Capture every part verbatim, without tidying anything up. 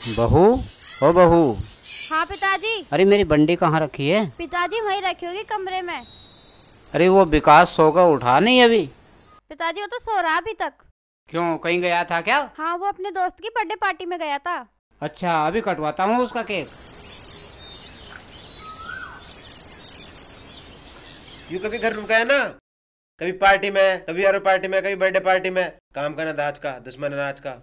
बहू, ओ बहू। हाँ पिताजी। अरे मेरी बंडी कहाँ रखी है? पिताजी वहीं रखी होगी कमरे में। अरे वो विकास सो का उठा नहीं अभी? पिताजी वो तो सो रहा अभी तक। क्यों, कहीं गया था क्या? हाँ वो अपने दोस्त की बर्थडे पार्टी में गया था। अच्छा, अभी कटवाता हूँ उसका केक। यूं कभी घर रुका है ना, कभी पार्टी में, कभी यारो पार्टी में, कभी बर्थडे पार्टी में। काम का ना दाज का, दुश्मन अनाज का।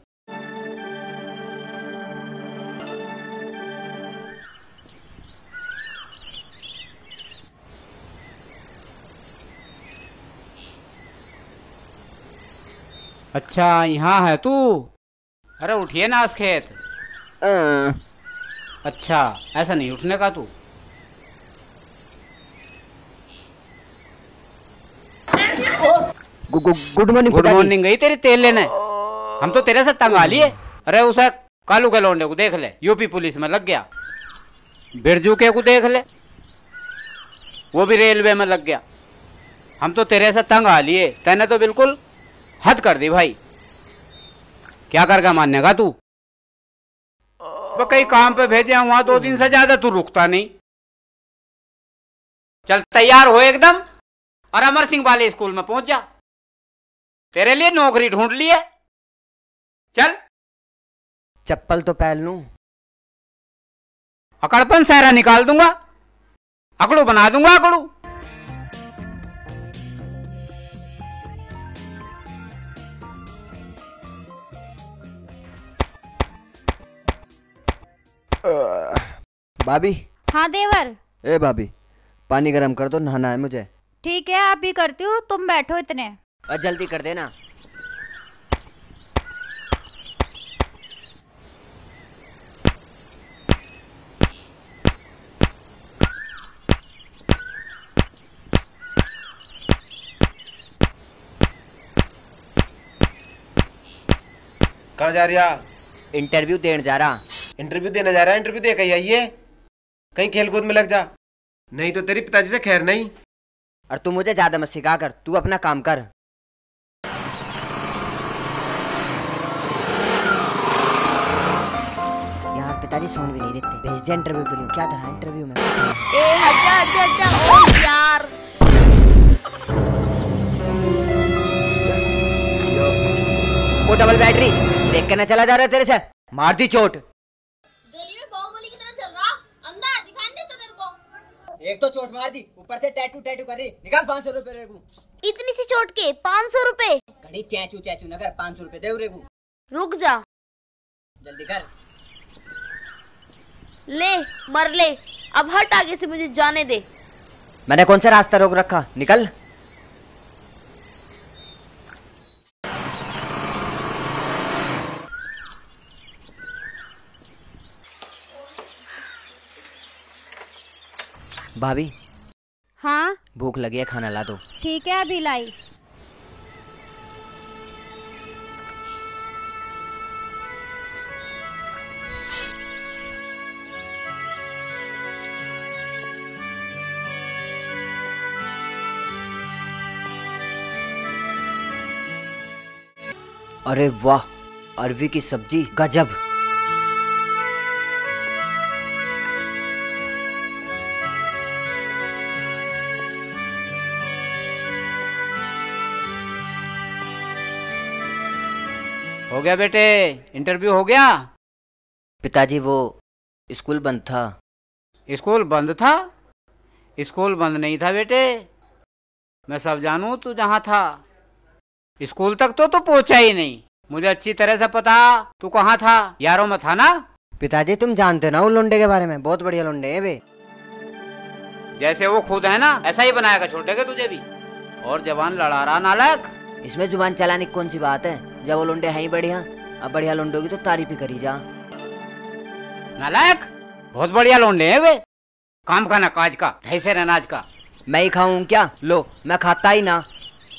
अच्छा यहाँ है तू? अरे उठिए ना, खेत। अच्छा, ऐसा नहीं उठने का तू। Good morning. गुड मॉर्निंग गई तेरी तेल लेने। हम तो तेरे से तंग आ लिए। अरे उसे कालू के लौंडे को देख ले, यूपी पुलिस में लग गया। बिरजू के को देख ले, वो भी रेलवे में लग गया। हम तो तेरे से तंग आ लिए। तैने तो बिल्कुल हद कर दी भाई। क्या करके मानने का तू? वो कहीं काम पे भेजे वहां दो दिन से ज्यादा तू रुकता नहीं। चल तैयार हो एकदम और अमर सिंह वाले स्कूल में पहुंच जा। तेरे लिए नौकरी ढूंढ ली है। चल। चप्पल तो पहन लूं। अकड़पन सहरा निकाल दूंगा, अकड़ू बना दूंगा अकड़ू। भाभी। हाँ देवर। ए भाभी, पानी गरम कर दो, नहाना है मुझे। ठीक है, आप भी करती हूँ, तुम बैठो इतने। और जल्दी कर देना। कहाँ जा रही है? इंटरव्यू देने जा रहा। इंटरव्यू देने जा रहा है? इंटरव्यू दे कहीं आइए, कहीं खेल कूद में लग जा, नहीं तो तेरी पिताजी से खैर नहीं। और तू मुझे ज्यादा मत सिखा कर, तू अपना काम कर। यार पिताजी सोन भी नहीं देते। भेज दिया इंटरव्यू के लिए। क्या था इंटरव्यू में? ए अच्छा अच्छा अच्छा। ओ यार वो डबल बैटरी देख के ना चला जा रहा है तेरे से। मार दी चोट। गली में बाहुबली की तरह चल रहा, अंधा दिखाई नहीं देता तेरे को। एक तो चोट मार दी, ऊपर से टैटू टैटू कर रही। निकाल पाँच सौ रुपए रेगू। इतनी सी चोट के पाँच सौ रुपए? घड़ी चैचू चैचू नगर पाँच सौ रुपए दे रेगू। रुक जा, जल्दी कर। ले मर ले, अब हट आगे से, मुझे जाने दे। मैंने कौन सा रास्ता रोक रखा? निकल। भाभी। हाँ भूख लगी है, खाना ला दो। ठीक है, अभी लाई। अरे वाह, अरबी की सब्जी गजब। हो गया बेटे, इंटरव्यू हो गया? पिताजी वो स्कूल बंद था। स्कूल बंद था? स्कूल बंद नहीं था बेटे, मैं सब जानूं तू जहां था। स्कूल तक तो तू पहुंचा ही नहीं। मुझे अच्छी तरह से पता तू कहाँ था, यारों में था ना। पिताजी तुम जानते ना उन लुंडे के बारे में, बहुत बढ़िया लुंडे है वे। जैसे वो खुद है ना, ऐसा ही बनाएगा छोटेगा तुझे भी। और जवान लड़ा रहा नालायक। इसमें जुबान चलाने की कौन सी बात है? जब वो लुंडे हैं ही बढ़िया, अब बढ़िया लुंडों की तो तारीफ ही करी जा। नालायक, बहुत बढ़िया लौंडे हैं वे। काम का ना काज का, ढाई से अनाज का। मैं ही खाऊं क्या? लो, मैं खाता ही ना।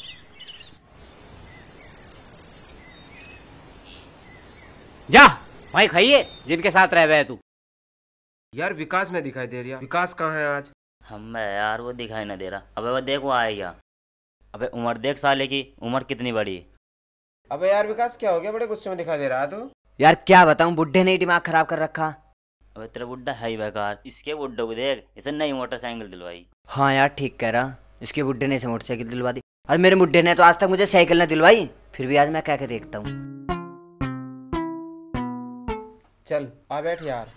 जा भाई, खाइए जिनके साथ रह गए तू। यार विकास नहीं दिखाई दे रहा। विकास कहाँ है आज? हम यार वो दिखाई ना दे रहा। अबे वो देख, वो आएगा। अबे उम्र देख साले की, उम्र कितनी बड़ी। अबे यार विकास क्या हो गया, बड़े गुस्से में दिखाई दे रहा है तू। यार क्या बताऊं, बुड्ढे ने ही दिमाग खराब कर रखा। अबे तेरा बुड्ढा है ही बेकार, इसके बुड्ढे को देख, इसे नई मोटरसाइकिल दिलवाई। हाँ यार ठीक कह रहा, इसके बुड्ढे ने इसे मोटरसाइकिल दिलवा दी। और मेरे बुड्ढे ने तो आज तक मुझे साइकिल न दिलवाई, फिर भी आज मैं कह के देखता हूँ। चल आ बैठ यार।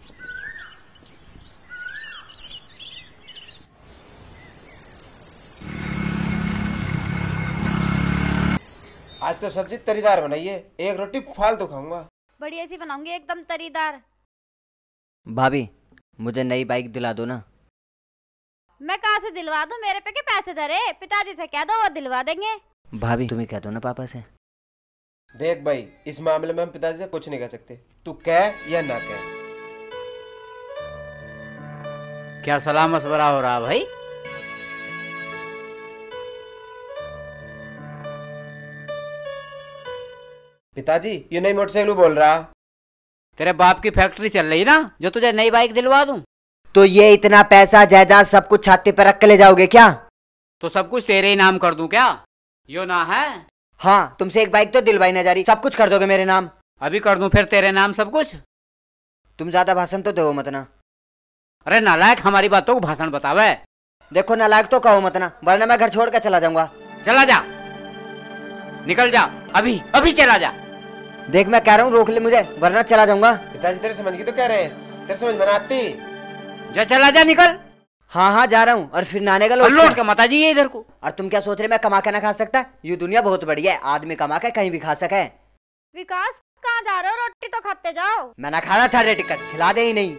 आज तो सब्जी तरीदार बनाइए, एक रोटी फालतू खाऊंगा। बढ़िया सी बनाऊंगी एकदम तरीदार। भाभी मुझे नई बाइक दिला दो ना। मैं कहाँ से दिलवा दूं, मेरे पे के पैसे धरे, पिताजी से कह दो वो दिलवा देंगे। भाभी तुम ही कह दो ना पापा से। देख भाई, इस मामले में हम पिताजी से कुछ नहीं कह सकते, तू कह या ना कह। क्या सलाह मशवरा हो रहा भाई? पिताजी ये नई मोटरसाइकिल बोल रहा। तेरे बाप की फैक्ट्री चल रही ना, जो तुझे नई बाइक दिलवा दूं। तो ये इतना पैसा जायदाद सब कुछ छाती पर रख के ले जाओगे क्या? तो सब कुछ तेरे ही नाम कर दूं क्या? यो ना है? हाँ, तुमसे एक बाइक तो दिलवाई ना जा रही, सब कुछ कर दोगे मेरे नाम? अभी कर दूं फिर तेरे नाम सब कुछ? तुम ज्यादा भाषण तो दो मत ना। अरे नालायक, हमारी बातों को भाषण बतावे। देखो नालायक तो कहो मत ना, वरना मैं घर छोड़ कर चला जाऊंगा। चला जा, निकल जा, अभी अभी चला जा। देख मैं कह रहा हूँ रोक ले मुझे, वरना चला जाऊंगा। पिताजी तेरे समझ की तो कह रहे हैं, तेरे समझ में ना आती। जा चला जा, निकल। हाँ हाँ जा रहा हूँ, और फिर नाने का और लौट के मत आइए इधर को। और तुम क्या सोच रहे मैं कमा के ना खा सकता? ये दुनिया बहुत बड़ी है, आदमी कमा के कहीं भी खा सके। विकास कहाँ जा रहे हो, रोटी तो खाते जाओ। मैं ना खा रहा था रे, टिकट खिला दे ही नहीं।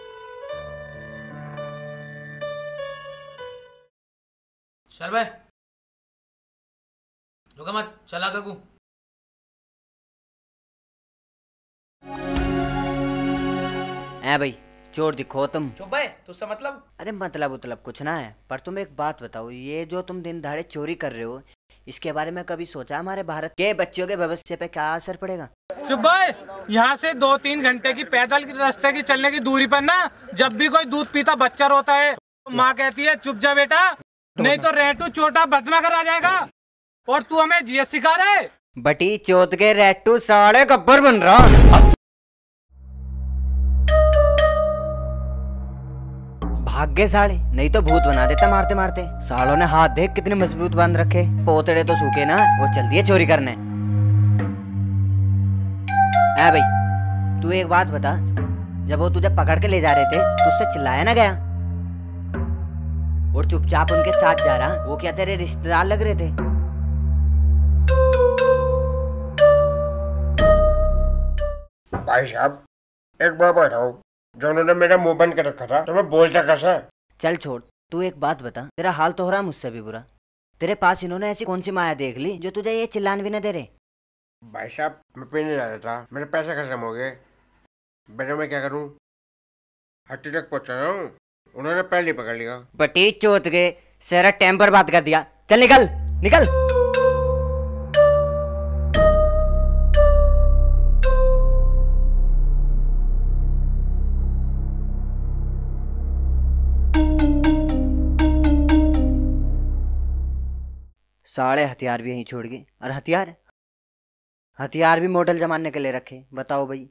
चल भाई, रुका मत, चला काकू। ऐ भाई चोर दिखो तुम। चुप भाई, तुझसे मतलब? अरे मतलब उतलब कुछ ना है, पर तुम एक बात बताओ, ये जो तुम दिन दहाड़े चोरी कर रहे हो, इसके बारे में कभी सोचा हमारे भारत के बच्चों के भविष्य पे क्या असर पड़ेगा? चुप भाई, यहाँ से दो तीन घंटे की पैदल की रास्ते की चलने की दूरी पर ना, जब भी कोई दूध पीता बच्चा रोता है, तो माँ कहती है चुप जा बेटा, नहीं तो रेटू छोटा बटना कर आ जाएगा। और तू हमें जीएस सिखा रहे? बटी चौथ के रेटू साढ़े गब्बर बन रहा। भाग्य साले, नहीं तो भूत बना देता मारते मारते। सालों ने हाथ देख कितने मजबूत बांध रखे, पोतड़े तो सूखे ना, वो चल दिए चोरी करने। ऐ भाई तू एक बात बता, जब वो तुझे पकड़ के ले जा रहे थे तो उससे चिल्लाया ना गया? और चुपचाप उनके साथ जा रहा, वो क्या तेरे रिश्तेदार लग रहे थे? भाई साहब एक बार बैठाओ, जो उन्होंने मेरा मुंह बंद कर रखा था, तो मैं बोलता कैसा? चल छोड़, तू एक बात बता, तेरा हाल तो हो रहा मुझसे भी बुरा। तेरे पास इन्होंने ऐसी कौन सी माया देख ली जो तुझे ये चिल्लान भी न दे रहे? भाई साहब मैं पीने जा रहा था, मेरे पैसे खत्म हो गए, बेटा मैं क्या करूं? हट्टी तक पहुंचा रहा हूँ, उन्होंने पहले पकड़ लिया। बटी चोत के सारा टाइम पर बात कर दिया, चल निकल निकल। साढ़े हथियार भी यहीं छोड़ गए, और हथियार हथियार भी मॉडल जमाने के लिए रखे, बताओ भाई।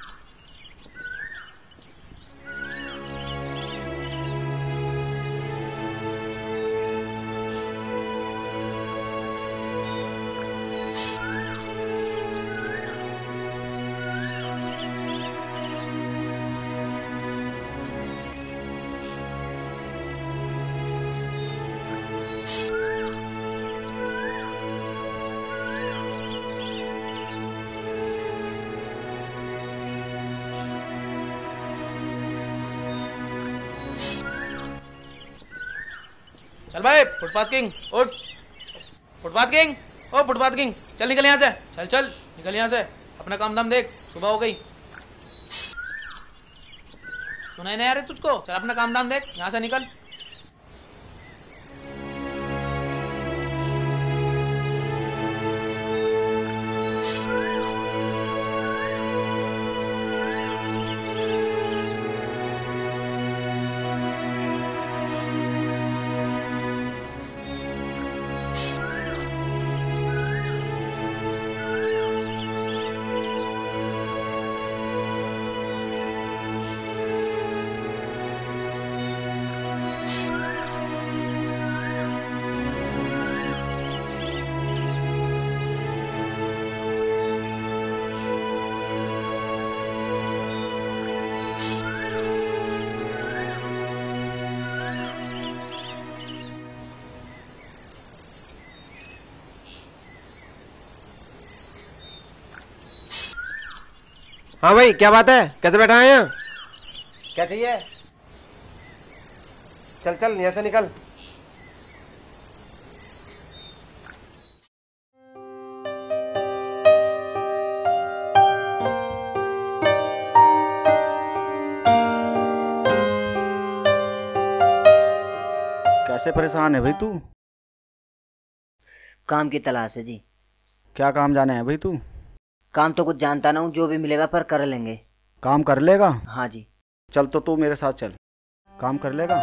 चल भाई, फुटपाथ किंग उठ, फुटपाथ किंग, ओ फुटपाथ किंग, चल निकल यहाँ से, चल चल निकल यहाँ से, अपना काम धाम देख, सुबह हो गई। सुनाई नहीं आ रही तुझको? चल अपना काम धाम देख, यहाँ से निकल। हाँ भाई क्या बात है, कैसे बैठा है यहाँ? क्या चाहिए? चल चल यहाँ से निकल। कैसे परेशान है भाई तू? काम की तलाश है जी। क्या काम जाने है भाई तू? काम तो कुछ जानता ना हूँ, जो भी मिलेगा पर कर लेंगे। काम कर लेगा? हाँ जी। चल तो तू मेरे साथ चल, काम कर लेगा?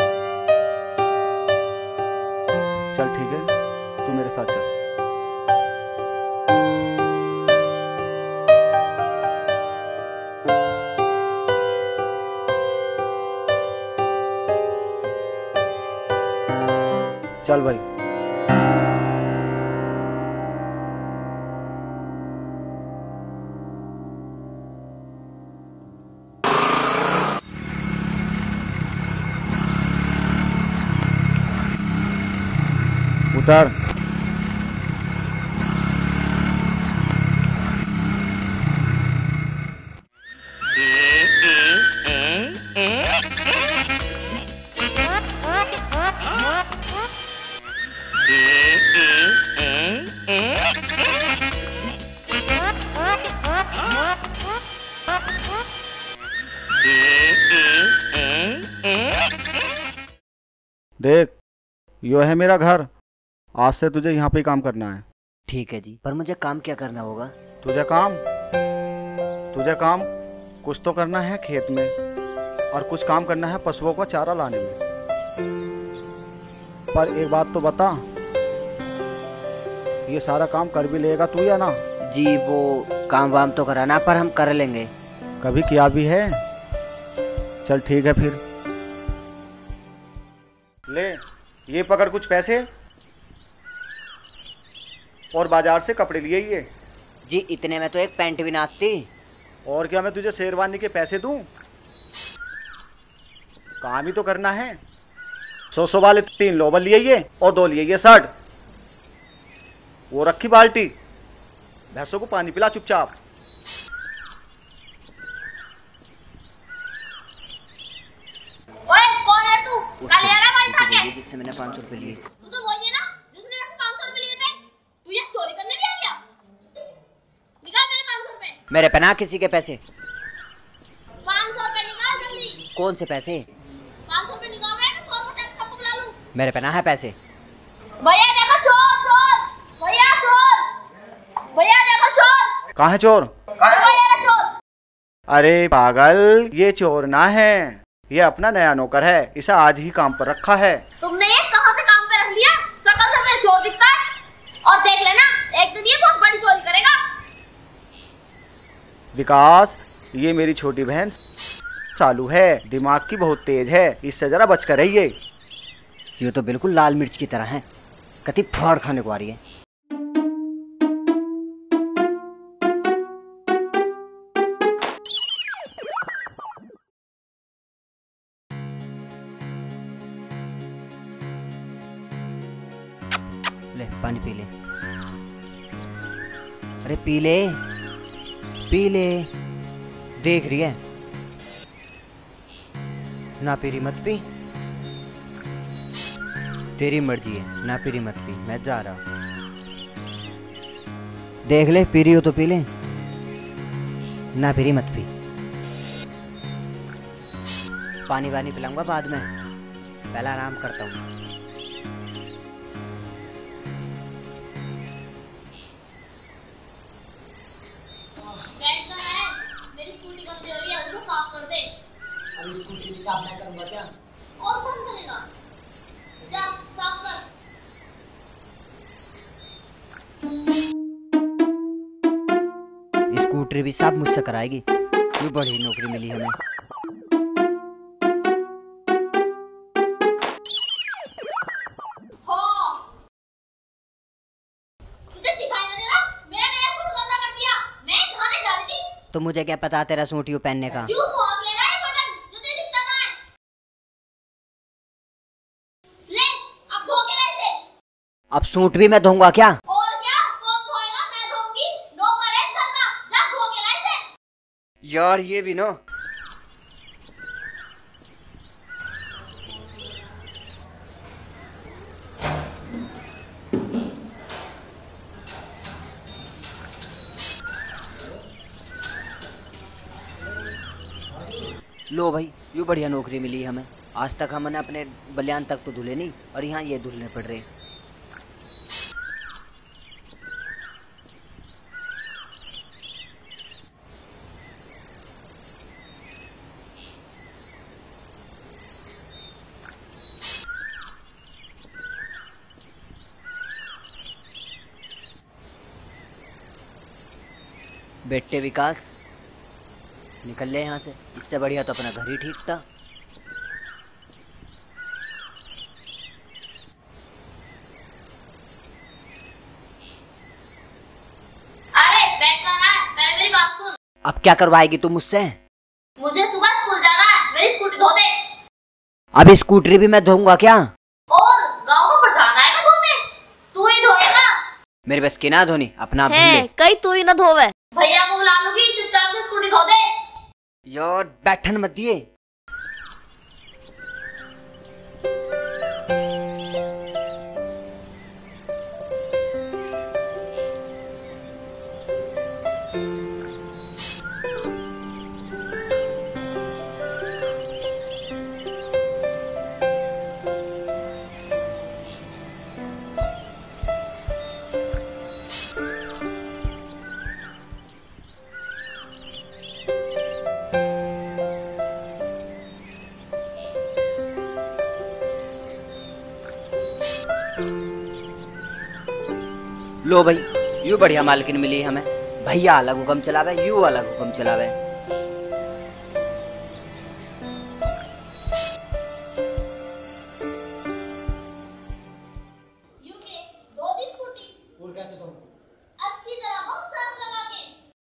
चल ठीक है, तू मेरे साथ चल। चल भाई। उतर। देख, यो है मेरा घर, आज से तुझे यहाँ पे ही काम करना है। ठीक है जी, पर मुझे काम क्या करना होगा? तुझे काम तुझे काम कुछ तो करना है खेत में, और कुछ काम करना है पशुओं को चारा लाने में। पर एक बात तो बता, ये सारा काम कर भी लेगा तू या ना? जी वो काम वाम तो कराना, पर हम कर लेंगे। कभी किया भी है? चल ठीक है फिर। ले ये पकड़ कुछ पैसे, और बाजार से कपड़े लिए ये। जी इतने में तो एक पैंट भी ना आती। और क्या मैं तुझे शेरवानी के पैसे दूं? काम ही तो करना है। सौ सौ वाले तीन लोवर लिए ये, और दो लिए ये शर्ट। वो रखी बाल्टी, भैंसों को पानी पिला चुपचाप। ओए कौन है तू? कल यार बन था क्या? जिससे मैंने पाँच सौ रुपए लिए। तू तो वही है ना जिसने मेरे से पाँच सौ रुपए लिए थे। तू ये चोरी करने भी आ गया? निकाल मेरे पाँच सौ रुपए। मेरे पे ना किसी के पैसे। पाँच सौ रुपए निकाल जल्दी। कौन से पैसे? पाँच सौ रुपए निकाल रहा है, मैं सौ रुपए सबको बुला लूं। मेरे पे ना है पैसे। भैया देखो चोर चोर, भैया चोर, भैया देखो चोर। कहाँ है चोर? भैया चोर। अरे पागल, ये चोर ना है, ये अपना नया नौकर है, इसे आज ही काम पर रखा है। तुमने ये कहाँ से काम पे रख लिया? शकल से चोर दिखता है, और देख लेना एक दिन ये बहुत बड़ी चोरी करेगा। विकास, ये मेरी छोटी बहन सालू है, दिमाग की बहुत तेज है, इससे जरा बच कर रहिए। ये तो बिल्कुल लाल मिर्च की तरह है, कति फाड़ खाने को आ रही है। ले पानी पी ले। अरे पी ले, पी ले। देख रही है ना, पीरी मत पी। तेरी मर्जी है, ना पीरी मत पी, मैं जा रहा हूँ। देख ले, पी रही हो तो पी ले, ना पीरी मत पी। पानी वानी पिलाऊंगा बाद में, पहले आराम करता हूँ। मेरी स्कूटी कमजोरी है, उसे साफ कर दे। अभी स्कूटी भी साफ मैं करूंगा क्या? और कौन करेगा? जा साफ कर। स्कूटर भी साफ मुझसे कराएगी, ये बड़ी नौकरी मिली हमें। तो मुझे क्या पता तेरा सूट यूं पहनने का। क्यों तू आप ले रहा है बटन जो तुझे दिखता ना है? ले अब धो के ले इसे। अब सूट भी मैं धोऊंगा क्या? और क्या, कौन धोएगा? मैं धोऊंगी। नो करेस करना, जा धो के ला इसे। यार ये भी ना। लो भाई, यूँ बढ़िया नौकरी मिली हमें। आज तक हमने अपने बलियान तक तो धुले नहीं, और यहाँ ये धुलने पड़ रहे। बेटे विकास, निकल ले यहाँ से। इससे बढ़िया तो अपना घर ही ठीक था। अरे बैठ कर ना, पहले मेरी बात सुन। अब क्या करवाएगी तू मुझसे? मुझे सुबह स्कूल जाना है, मेरी स्कूटी धो दे। अभी स्कूटरी भी मैं धोऊंगा क्या? और गांव का प्रधान है मैं धोने, तू ही धोएगा। मेरे बस की ना धोनी, अपना आप धुल है ले। कहीं तू ही ना धोवे। भैया को बुला लूंगी, चुपचाप से स्कूटी धो दे। यार बैठन मत दिए। लो भाई, यूँ बढ़िया मालकिन मिली हमें। भैया अलग हुक्म चलावे, यूँ अलग हुक्म चलावे। यू के धो दी स्कूटी। और कैसे धो? अच्छी तरह धो, सर्फ लगा के।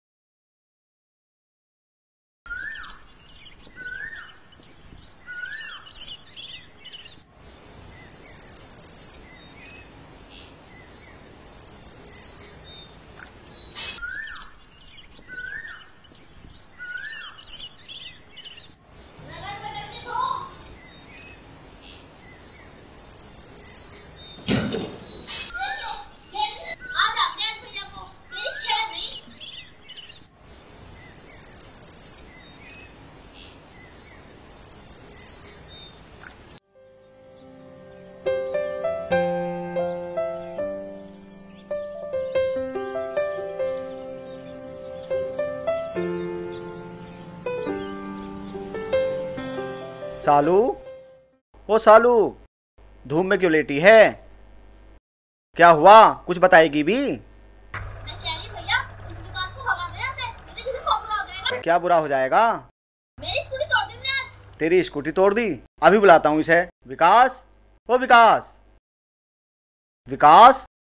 सालू, ओ सालू, धूप में क्यों लेटी है? क्या हुआ, कुछ बताएगी भी? मैं कह रही भैया, इस विकास को भगा दो यहाँ से, नहीं तो किसी दिन बहुत बुरा हो जाएगा। क्या बुरा हो जाएगा? मेरी स्कूटी तोड़ दी उसने आज। तेरी स्कूटी तोड़ दी? अभी बुलाता हूँ इसे। विकास, ओ विकास, विकास।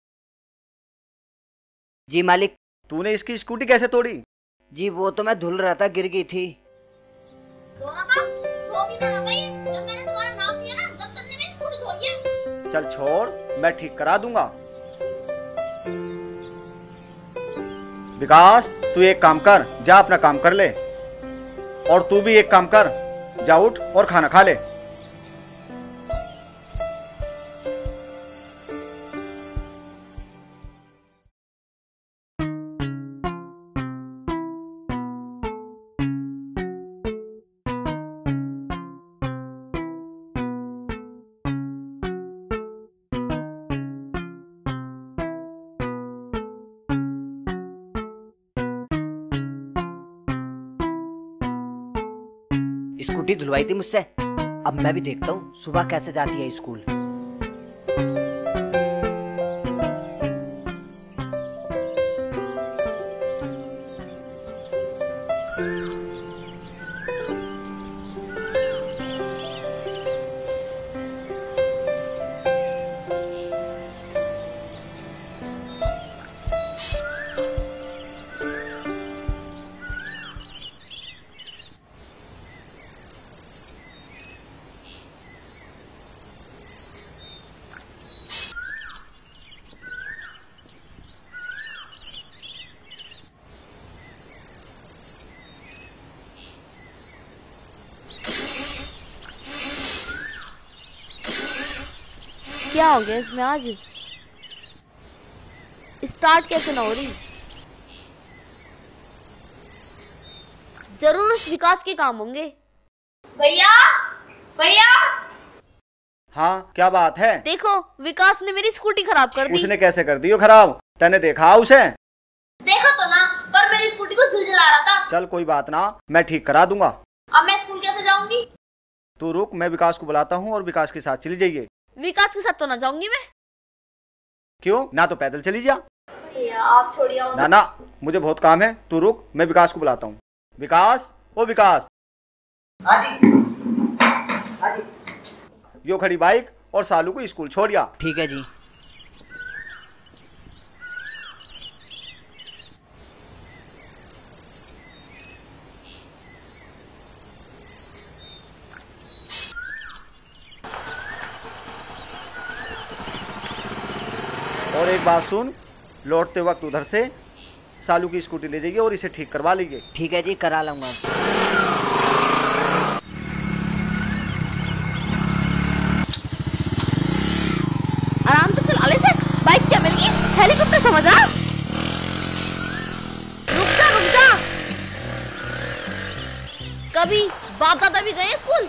जी मालिक। तूने इसकी स्कूटी कैसे तोड़ी? जी वो तो मैं धुल रहा था, गिर गई थी। धो रहा था? धो भी ना रहा था ये। जब मैंने तुम्हारा नाम लिया ना, जब तुमने मेरी स्कूटी धोई है। चल छोड़, मैं ठीक करा दूंगा। विकास, तू एक काम कर, जा अपना काम कर ले। और तू भी एक काम कर, जा उठ और खाना खा ले। स्कूटी धुलवाई थी मुझसे। अब मैं भी देखता हूँ सुबह कैसे जाती है स्कूल। क्या हो गया इसमें आज? स्टार्ट कैसे ना हो रही? जरूर उस विकास के काम होंगे। भैया भैया हाँ क्या बात है? देखो विकास ने मेरी स्कूटी खराब कर दी। उसने कैसे कर दी हो खराब? तैने देखा उसे? देखो तो ना, पर मेरी स्कूटी को झिलझिला रहा था। चल कोई बात ना, मैं ठीक करा दूंगा। अब मैं स्कूल कैसे जाऊंगी? तू रुक, मैं विकास को बुलाता हूँ और विकास के साथ चली जाइए। विकास के साथ तो ना जाऊंगी मैं। क्यों? ना तो पैदल चली जा। भैया आप छोड़िए। ना ना मुझे बहुत काम है, तू रुक, मैं विकास को बुलाता हूँ। विकास, ओ विकास। हाँ जी हाँ जी। यो खड़ी बाइक और सालू को स्कूल छोड़िया। ठीक है जी। और एक बात सुन, लौटते वक्त उधर से सालू की स्कूटी ले जाइए और इसे ठीक करवा लीजिए। ठीक है जी, करा लूंगा। आराम से चला ले से। बाइक क्या मिल गई? हेलीकॉप्टर समझ आ? रुक जा रुक जा। कभी बाप दादा भी गए स्कूल?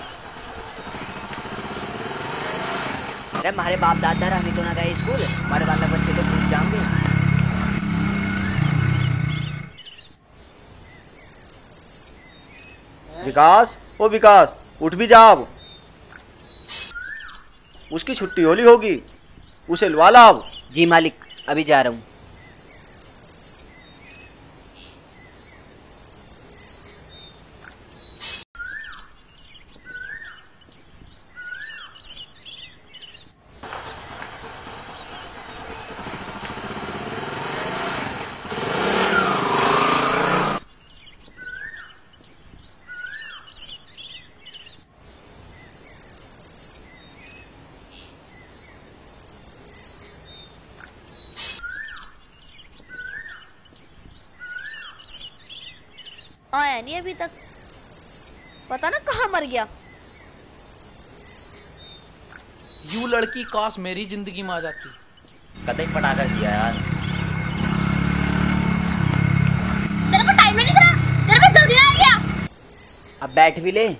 अरे हमारे बाप दादा हम तो ना गए स्कूल, हमारे बाल बच्चे तो भूल जाएंगे। विकास, ओ विकास, उठ भी जा अब। उसकी छुट्टी होली होगी, उसे लवा ला अब। जी मालिक, अभी जा रहा हूँ। आया नहीं अभी तक, पता ना कहाँ मर गया। यू लड़की काश मेरी जिंदगी में आ जाती। कतई पटाखा दिया यार। तेरे को टाइम नहीं दिख रहा? तेरे पे जल्दी ना आ गया? अब बैठ भी ले।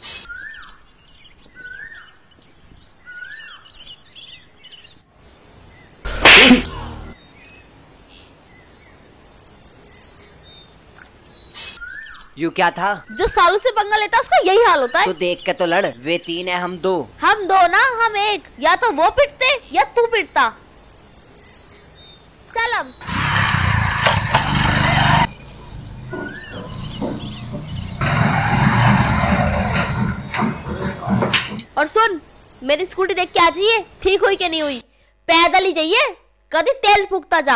यू क्या था? जो सालों से पंगा लेता है उसका यही हाल होता है। तो देख के तो लड़, वे तीन है हम दो। हम दो ना, हम एक। या तो वो पिटते या तू पिटता। चल अब। और सुन, मेरी स्कूटी देख के आ जाइए, ठीक हुई कि नहीं हुई। पैदल ही जाइए, कभी तेल फूकता जा।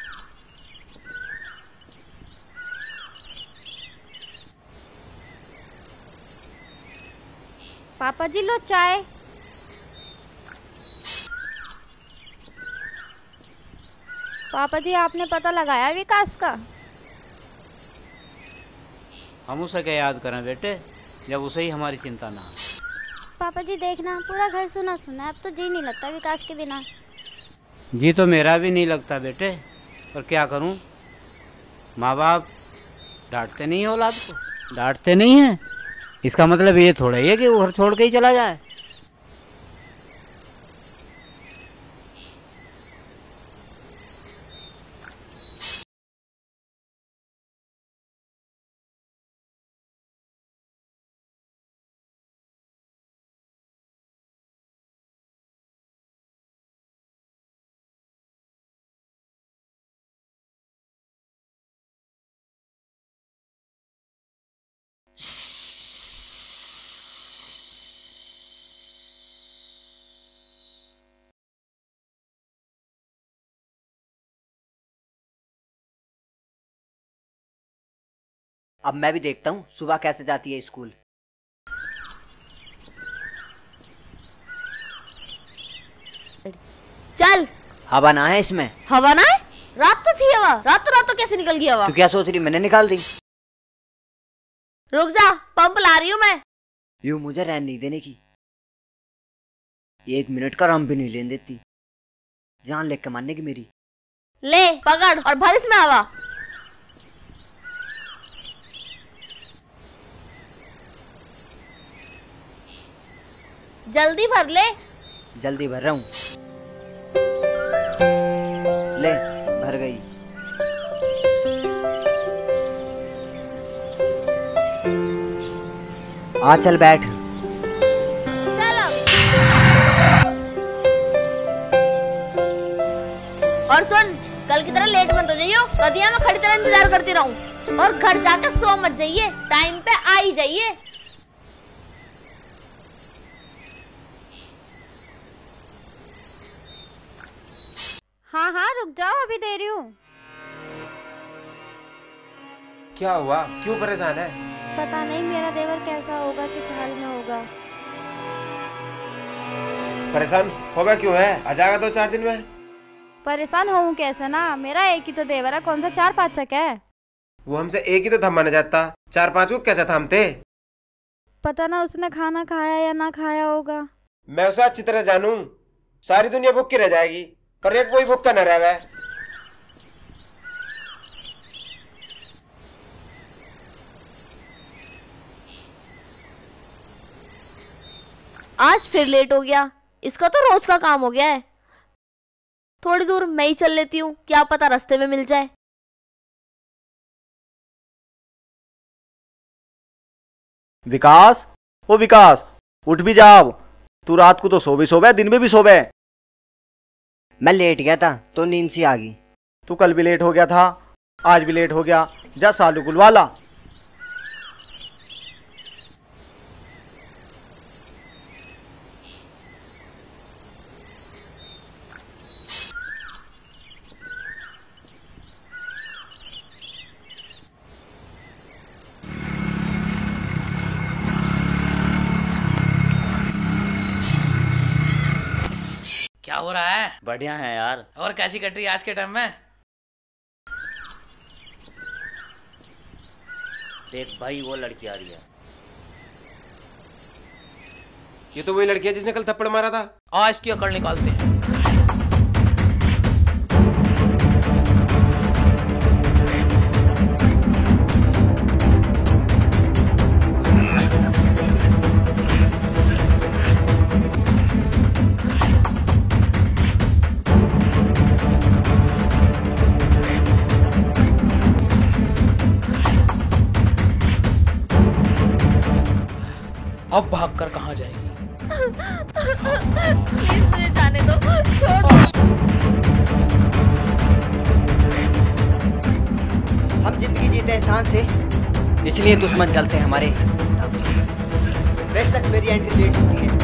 पापा जी लो चाय। पापा जी आपने पता लगाया विकास का? हम उसे क्या याद करें बेटे, जब उसे ही हमारी चिंता ना। पापा जी देखना, पूरा घर सुना सुना, अब तो जी नहीं लगता विकास के बिना। जी तो मेरा भी नहीं लगता बेटे, पर क्या करूं, माँ बाप डांटते नहीं है औलाद को। डांटते नहीं है इसका मतलब ये थोड़ा ही है कि वो घर छोड़ के ही चला जाए। अब मैं भी देखता हूँ सुबह कैसे जाती है स्कूल। चल। हवा ना है इसमें? हवा ना है? रात तो थी हवा। रात तो रात तो कैसे निकल गई हवा? तू क्या सोच रही मैंने निकाल दी? रुक जा, पंप ला रही हूँ मैं। यूं मुझे रहने नहीं देने की। एक मिनट का आराम भी नहीं लेने देती, जान लेके मानने की मेरी। ले पकड़ और भर इसमें हवा। जल्दी भर ले। जल्दी भर रहा हूँ। ले भर गई। आ चल बैठ। चलो। और सुन, कल की तरह लेट मत हो जाइयो, कदिया मैं खड़ी तरह इंतजार करती रहूं। और घर जाकर सो मत जाइए, टाइम पे आ ही जाइए। हाँ हाँ रुक जाओ, अभी दे रही हूँ। क्या हुआ, क्यों परेशान है? पता नहीं मेरा देवर कैसा होगा, किस हाल में होगा। परेशान होगा क्यों है, आ जाएगा दो चार दिन में। परेशान होऊं कैसे ना, मेरा एक ही तो देवर है, कौन सा चार पाँच चक है। वो हमसे एक ही तो थम माना जाता, चार पांच को कैसे थामते? पता ना उसने खाना खाया या ना खाया होगा। मैं उसे अच्छी तरह जानूं, सारी दुनिया भूखी रह जाएगी पर एक कोई भूखा न रहे। आज फिर लेट हो गया, इसका तो रोज का काम हो गया है। थोड़ी दूर मैं ही चल लेती हूँ, क्या पता रास्ते में मिल जाए। विकास, ओ विकास, उठ भी जाओ। तू रात को तो सो भी सोवे, दिन में भी सोवे। मैं लेट गया था तो नींद सी आ गई। तू कल भी लेट हो गया था, आज भी लेट हो गया। जा सालू गुलवा ला। क्या हो रहा है? बढ़िया है यार। और कैसी कट रही है आज के टाइम में? देख भाई, वो लड़की आ रही है। ये तो वही लड़की है जिसने कल थप्पड़ मारा था। आज इसकी अकड़ निकालते हैं। अब भागकर कहाँ जाएगी? प्लीज मुझे जाने दो, छोड़ दो। हम जिंदगी जीते हैं शान से, इसलिए दुश्मन चलते हैं हमारे। बेशक मेरी एंट्री लेट होती है।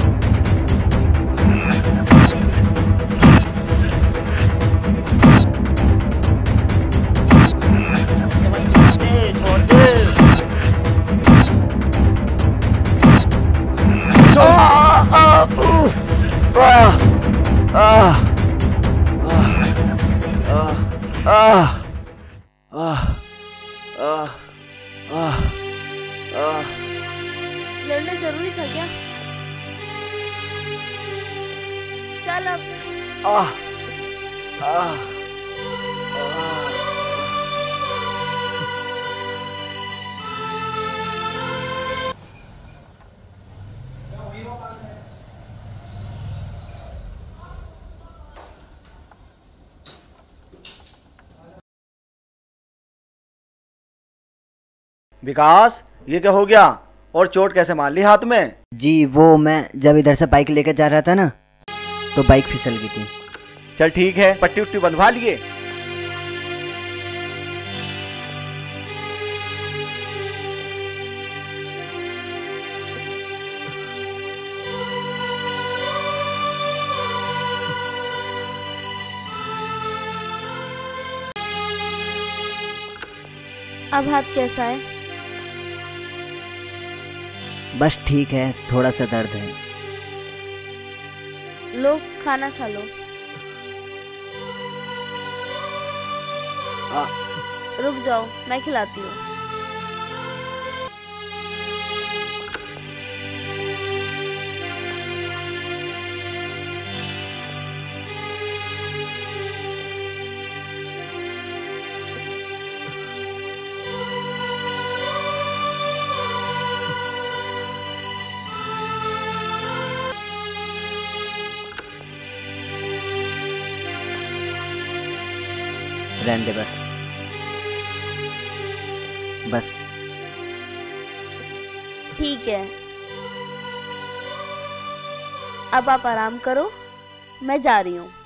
लड़ना जरूरी था क्या? चल अब। आह, आह, विकास, ये क्या हो गया? और चोट कैसे मार ली हाथ में? जी वो मैं जब इधर से बाइक लेकर जा रहा था ना, तो बाइक फिसल गई थी। चल ठीक है, पट्टी उट्टी बंधवा लिए। अब हाथ कैसा है? बस ठीक है, थोड़ा सा दर्द है। लो खाना खा लो। आ, रुक जाओ, मैं खिलाती हूँ। रहने दे बस बस। ठीक है, अब आप आराम करो, मैं जा रही हूँ।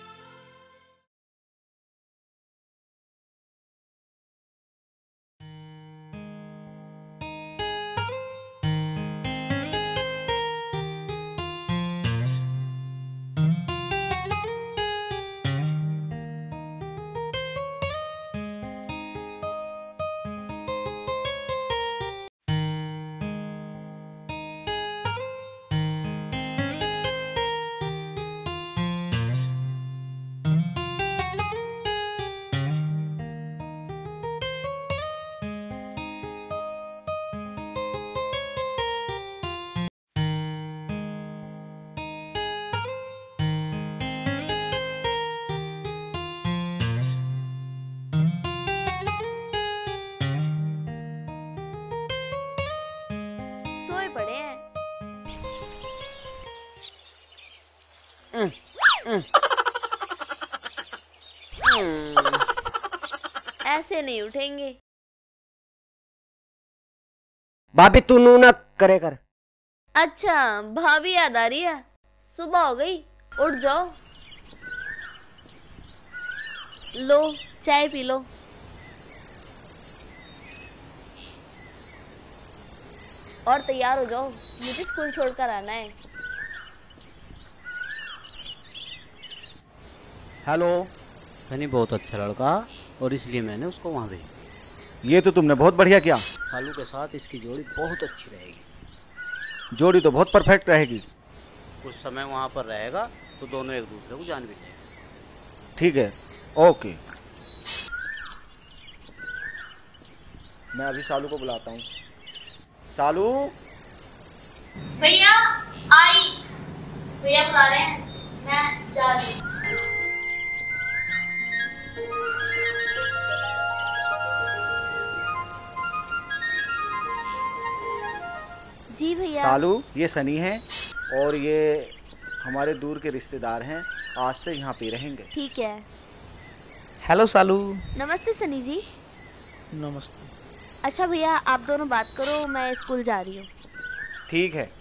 पड़े हैं। ऐसे नहीं उठेंगे। भाभी तू नू ना करे कर। अच्छा भाभी याद आ रही है, सुबह हो गई, उठ जाओ, लो चाय पी लो। और तैयार हो जाओ, मुझे स्कूल छोड़कर आना है। हेलो सनी, बहुत अच्छा लड़का और इसलिए मैंने उसको वहाँ भेजा। ये तो तुमने बहुत बढ़िया किया। खालू के साथ इसकी जोड़ी बहुत अच्छी रहेगी। जोड़ी तो बहुत परफेक्ट रहेगी। कुछ समय वहाँ पर रहेगा तो दोनों एक दूसरे को जान भी लेंगे। ठीक है, ओके। मैं अभी सालू को बुलाता हूँ। सालू भैया आई, भैया बुला रहे हैं, मैं जा रही हूँ। जी भैया। सालू ये सनी है और ये हमारे दूर के रिश्तेदार हैं, आज से यहाँ पे रहेंगे। ठीक है। हेलो सालू। नमस्ते सनी जी। नमस्ते। अच्छा भैया आप दोनों बात करो, मैं स्कूल जा रही हूँ। ठीक है।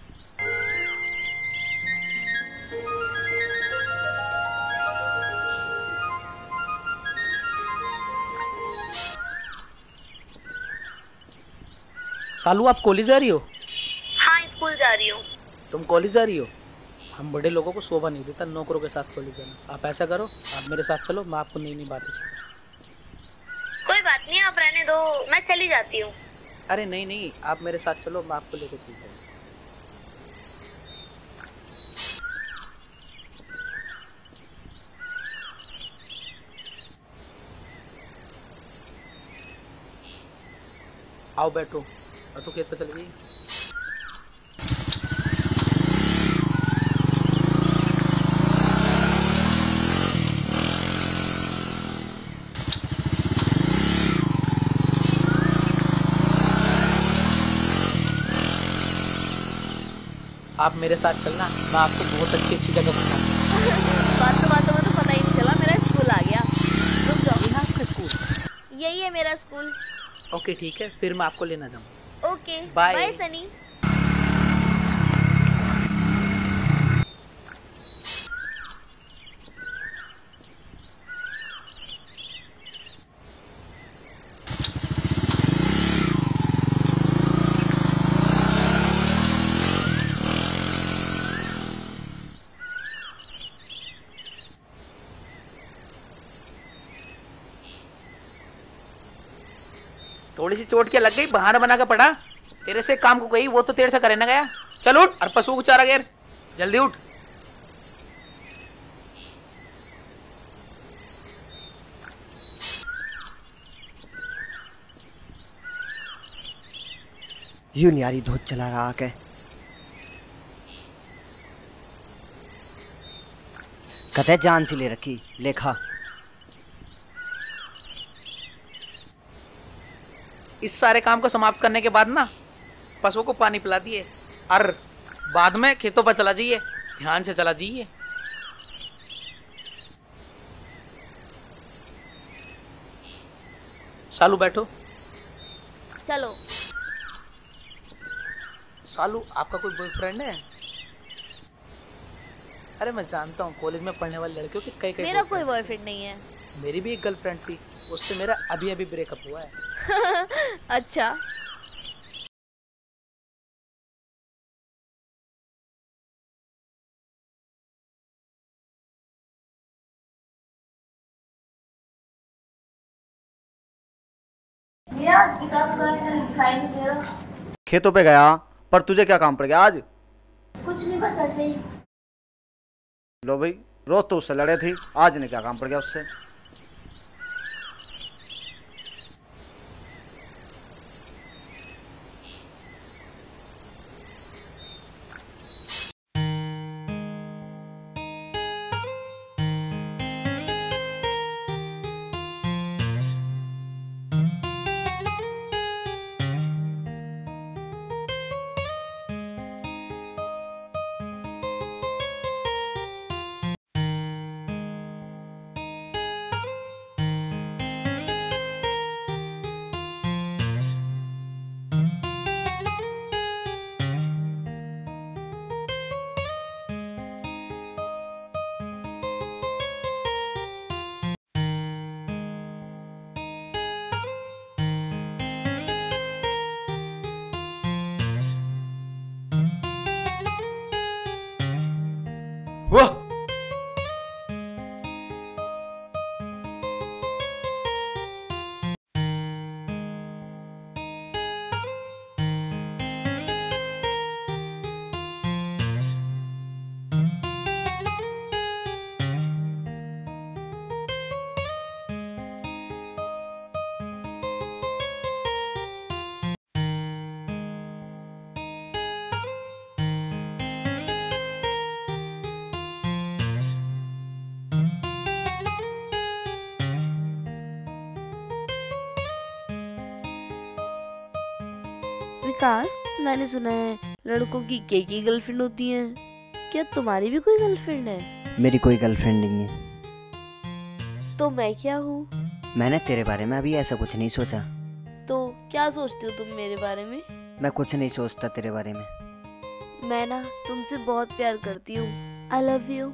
सालू आप कॉलेज जा रही हो? हाँ स्कूल जा रही हूँ। तुम कॉलेज जा रही हो? हम बड़े लोगों को शोभा नहीं देता नौकरों के साथ कॉलेज जाना। आप ऐसा करो, आप मेरे साथ चलो, मैं आपको नई नई बातें सिखाऊं। कोई बात नहीं, आप रहने दो, मैं चली जाती हूँ। अरे नहीं नहीं, आप मेरे साथ चलो, मैं आपको लेकर चलता हूँ। आओ बैठो। और तो खेत पे चल गई। आप मेरे साथ चलना, मैं आपको बहुत अच्छी अच्छी जगह बताऊंगा। बातों बातों में तो पता ही नहीं चला मेरा स्कूल आ गया। रुक जाओ। ये आपका स्कूल? यही है मेरा स्कूल। ओके ठीक है, फिर मैं आपको लेना जाऊंगा। Okay bye bye Sunny. थोड़ी सी चोट क्या लग गई, बहाना बना कर पड़ा। तेरे से काम को गई, वो तो तेरे से करे ना गया। चल उठ, और पशु को चारा घेर, जल्दी उठ। यूं यारी धोत चला रहा के कते जान से ले रखी लेखा। इस सारे काम को समाप्त करने के बाद ना पशुओं को पानी पिला दिए और बाद में खेतों पर चला जाइए, ध्यान से चला जाइए। सालू बैठो। चलो। सालू आपका कोई बॉयफ्रेंड है? अरे मैं जानता हूँ कॉलेज में पढ़ने वाले लड़कियों के कई कई मेरा कोई बॉयफ्रेंड नहीं है। मेरी भी एक गर्लफ्रेंड थी, उससे मेरा अभी अभी ब्रेकअप हुआ है। अच्छा। आज विकास का दिखाई नहीं दे रहा। खेतों पे गया, पर तुझे क्या काम पड़ गया आज? कुछ नहीं, बस ऐसे ही। लो भाई, रोज तो उससे लड़े थी, आज ने क्या काम पड़ गया उससे? वाह, विकास, मैंने सुना है लड़कों की के की गर्लफ्रेंड होती है। क्या तुम्हारी भी कोई गर्लफ्रेंड है? मेरी कोई गर्लफ्रेंड नहीं है। तो मैं क्या हूँ? मैंने तेरे बारे में अभी ऐसा कुछ नहीं सोचा। तो क्या सोचते हो तुम मेरे बारे में? मैं कुछ नहीं सोचता तेरे बारे में। मैं ना तुमसे बहुत प्यार करती हूँ। I love you.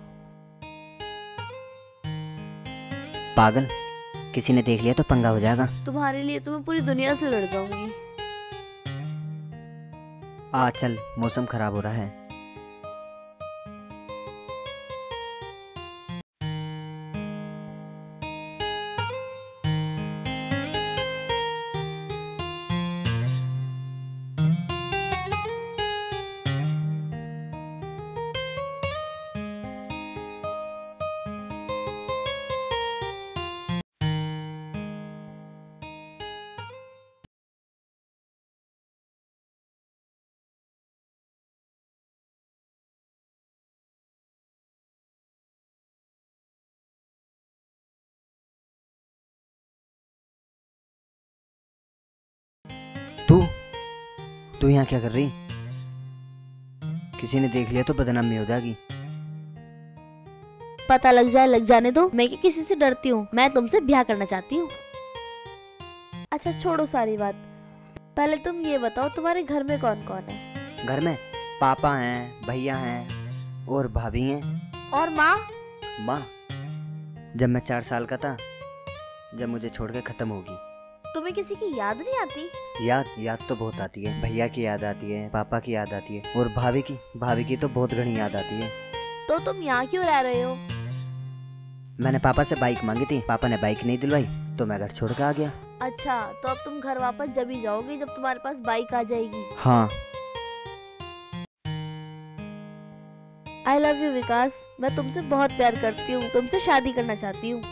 पागल, किसी ने देख लिया तो पंगा हो जाएगा। तुम्हारे लिए तो मैं पूरी दुनिया से लड़ जाऊंगी। आ चल, मौसम खराब हो रहा है। तू तू यहाँ क्या कर रही? किसी ने देख लिया तो बदनामी हो जाएगी। पता लग जाए लग जाने दो। मैं कि किसी से डरती हूँ? मैं तुमसे ब्याह करना चाहती हूँ। अच्छा छोड़ो सारी बात, पहले तुम ये बताओ तुम्हारे घर में कौन कौन है? घर में पापा हैं, भैया हैं और भाभी हैं। और माँ? माँ जब मैं चार साल का था, जब मुझे छोड़ के खत्म होगी। तुम्हें किसी की याद नहीं आती? याद याद तो बहुत आती है। भैया की याद आती है, पापा की याद आती है और भाभी की भाभी की तो बहुत घनी याद आती है। तो तुम यहाँ क्यों रह रहे हो? मैंने पापा से बाइक मांगी थी, पापा ने बाइक नहीं दिलवाई तो मैं घर छोड़ के आ गया। अच्छा, तो अब तुम घर वापस जब ही जाओगे जब तुम्हारे पास बाइक आ जाएगी। हाँ। आई लव यू विकास, मैं तुमसे बहुत प्यार करती हूँ, तुमसे शादी करना चाहती हूँ।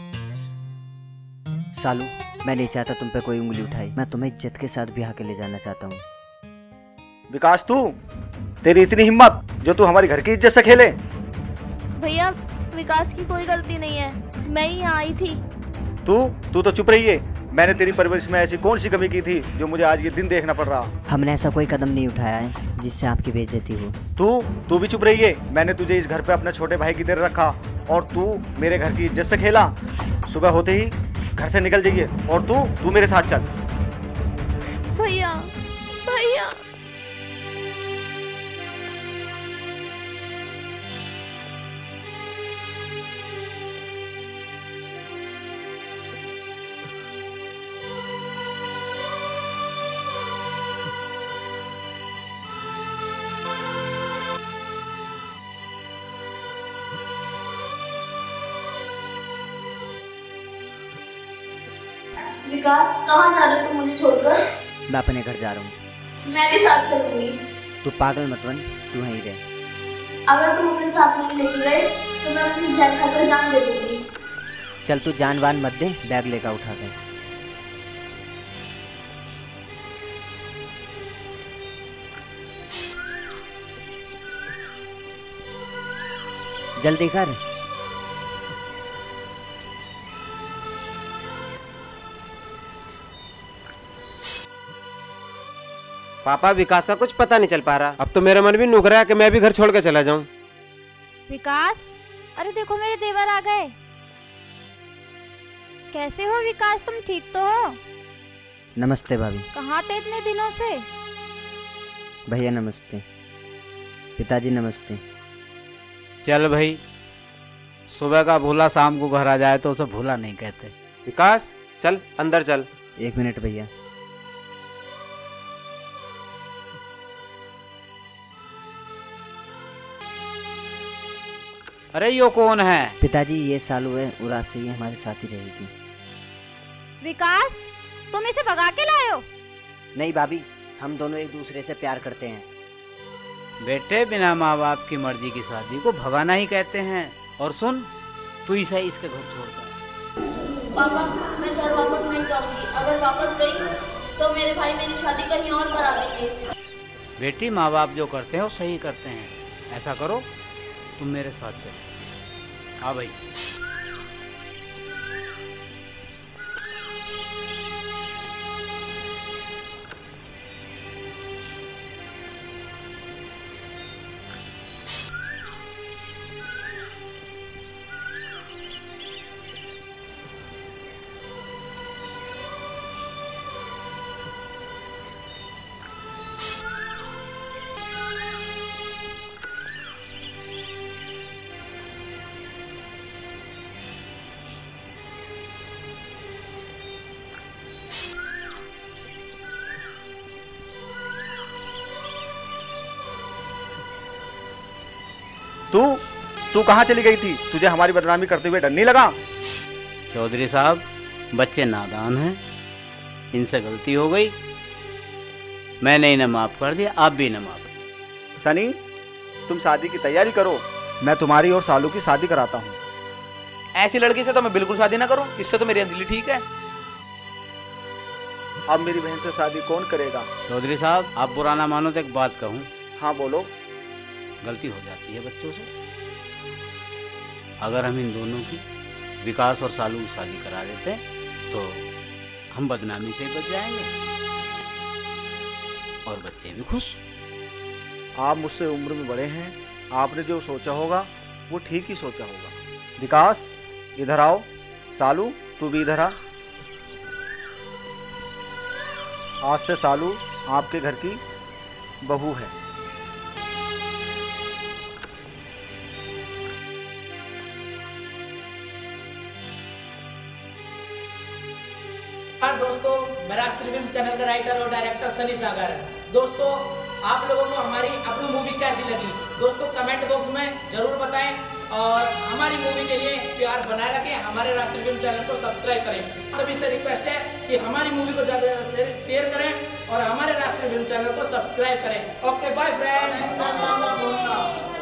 सालू, मैं नहीं चाहता तुम पे कोई उंगली उठाई। मैं तुम्हें इज्जत के साथ ब्याह के ले जाना चाहता हूँ। विकास, तू तेरी इतनी हिम्मत जो तू हमारी घर की इज्जत से खेले? भैया, विकास की कोई गलती नहीं है, मैं ही यहाँ आई थी। तू तू तो चुप रही है। मैंने तेरी परवरिश में ऐसी कौन सी कमी की थी जो मुझे आज ये दिन देखना पड़ रहा? हमने ऐसा कोई कदम नहीं उठाया है जिससे आपकी बेइज्जती हो। तू तू भी चुप रही है। मैंने तुझे इस घर पे अपने छोटे भाई की तरह रखा और तू मेरे घर की इज्जत से खेला। सुबह होते ही घर से निकल जाइए। और तू तू मेरे साथ चल। भैया भैया विकास, कहाँ जा रहे हो तुम मुझे छोड़कर? मैं अपने घर जा रहा हूँ। मैं भी साथ चलूंगी। तू पागल मत बन, तू वहीं रह। अगर तुम अपने साथ नहीं लेके गए तो मैं अपनी जान खाकर जान दे दूंगी। चल तू जान वान मत दे, बैग लेकर उठा कर। जल्दी कर। पापा, विकास का कुछ पता नहीं चल पा रहा। अब तो मेरा मन भी नुक रहा है कि मैं भी घर छोड़ के चला जाऊं। विकास, अरे देखो मेरे देवर आ गए। कैसे हो विकास, तुम ठीक तो हो? नमस्ते भाभी। कहाँ थे इतने दिनों से? भैया नमस्ते। पिताजी नमस्ते। चल भाई, सुबह का भूला शाम को घर आ जाए तो उसे भूला नहीं कहते। विकास चल अंदर चल। एक मिनट भैया। अरे यो कौन है? पिताजी ये सालू है, और आज से ये हमारे साथ ही रहेगी। विकास, तुम इसे भगा के लाए हो? नहीं भाभी, हम दोनों एक दूसरे से प्यार करते हैं। बेटे, बिना माँ बाप की मर्जी की शादी को भगाना ही कहते हैं। और सुन, तू इसे इसके घर छोड़ कर। पापा, मैं घर वापस नहीं जाऊंगी। अगर वापस गई तो मेरे भाई मेरी शादी कहीं और करा देंगे। बेटी, माँ बाप जो करते हैं वो सही करते हैं। ऐसा करो, तुम मेरे साथ चलो। हाँ भाई। तू तू कहाँ चली गई थी? तुझे हमारी बदनामी करते हुए डर नहीं लगा? चौधरी साहब, बच्चे नादान हैं, इनसे गलती हो गई। मैंने इन्हें माफ कर दिया, आप भी इन्हें माफ। सनी, तुम शादी की तैयारी करो, मैं तुम्हारी और सालू की शादी कराता हूँ। ऐसी लड़की से तो मैं बिल्कुल शादी ना करूं, इससे तो मेरी अंजलि ठीक है। अब मेरी बहन से शादी कौन करेगा? चौधरी साहब, आप बुरा ना मानो तो एक बात कहूँ। हाँ बोलो। गलती हो जाती है बच्चों से। अगर हम इन दोनों की, विकास और सालू की शादी करा देते तो हम बदनामी से ही बच जाएंगे और बच्चे भी खुश। आप मुझसे उम्र में बड़े हैं, आपने जो सोचा होगा वो ठीक ही सोचा होगा। विकास इधर आओ, सालू तू भी इधर आ। आज से सालू आपके घर की बहू है। दोस्तों, मैं राष्ट्रीय फिल्म चैनल का राइटर और डायरेक्टर सनी सागर। दोस्तों, आप लोगों को हमारी अपनी मूवी कैसी लगी दोस्तों कमेंट बॉक्स में जरूर बताएं और हमारी मूवी के लिए प्यार बनाए रखें। हमारे राष्ट्रीय फिल्म चैनल को सब्सक्राइब करें। सभी से रिक्वेस्ट है कि हमारी मूवी को ज़्यादा से शेयर करें और हमारे राष्ट्रीय फिल्म चैनल को सब्सक्राइब करें। Okay, bye friends.